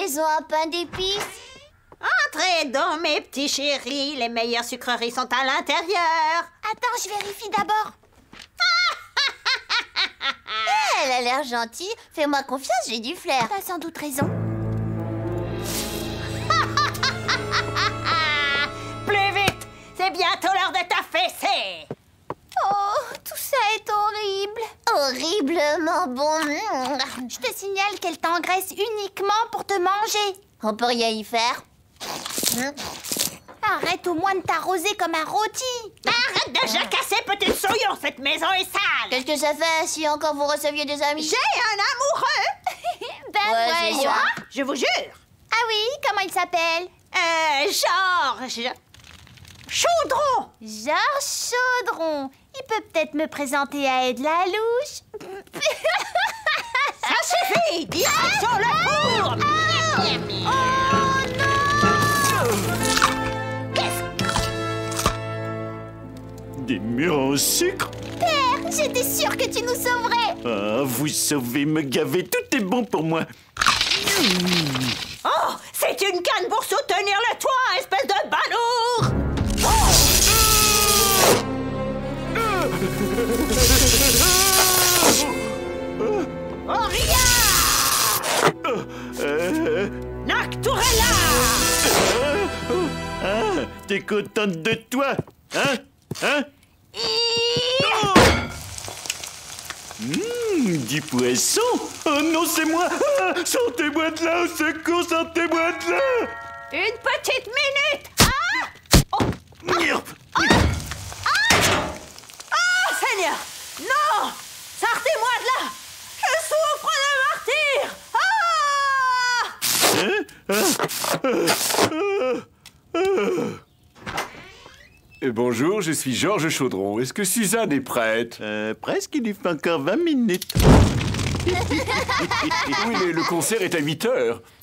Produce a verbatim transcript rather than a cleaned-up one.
maison à pain d'épices? Entrez donc, mes petits chéris. Les meilleures sucreries sont à l'intérieur. Attends, je vérifie d'abord. Elle a l'air gentille. Fais-moi confiance, j'ai du flair. T'as sans doute raison. Plus vite! C'est bientôt l'heure de t'affaisser! Oh, tout ça est horrible. Horriblement bon. Je te signale qu'elle t'engraisse uniquement pour te manger. On peut rien y faire. Arrête au moins de t'arroser comme un rôti. Arrête de jacasser, petite souillon! Cette maison est sale! Qu'est-ce que ça fait si encore vous receviez des amis? J'ai un amoureux! Ben Ouais, voyons. c'est ça. Je vous jure! Ah oui, comment il s'appelle? Euh, Georges... Chaudron! Georges Chaudron. Il peut peut-être me présenter à Ed la louche. Ça suffit! Direction le four! Oh non! Des murs en sucre? Père, j'étais sûre que tu nous sauverais. Ah, vous sauvez me gaver, tout est bon pour moi. Oh! C'est une canne pour soutenir le toit, espèce de balourd! Oh, rien! Euh, Nocturella! ah, t'es contente de toi, hein? Hein? Mmh, du poisson? Oh non, c'est moi! Ah, sortez-moi de là, au secours, sortez-moi de là! Une petite minute! Ah! Oh! Merde. Oh, Seigneur! Non! Sortez-moi de là! Je souffre de martyr! Ah! Hein? Ah, ah, ah. Euh, bonjour, je suis Georges Chaudron. Est-ce que Suzanne est prête? Euh, presque, il lui fait encore vingt minutes. Oui, mais le concert est à huit heures.